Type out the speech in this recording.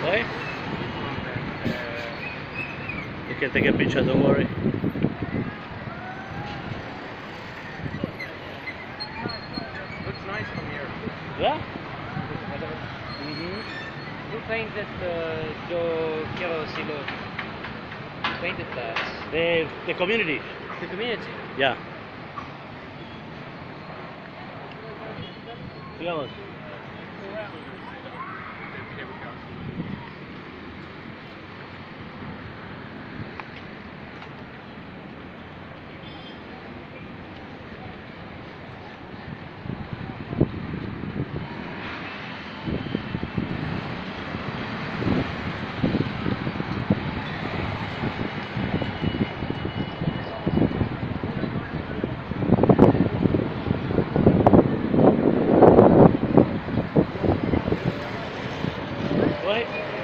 Why? You can take a picture, don't worry. Looks nice from here. Yeah? Who painted Yo Quiero Silo? Who painted that? The community. The community. Yeah. Sigamos. Why?